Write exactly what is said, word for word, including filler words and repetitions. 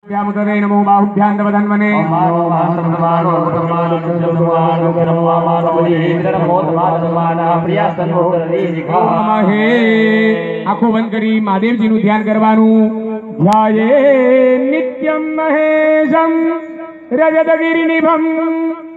व्यामुदरे नमो बाहुभ्यान्तवदन्वने आंखों बंद करी महादेव जी नु ध्यान करवानु ध्याये नित्यम महेशम रजतगिरिनिभम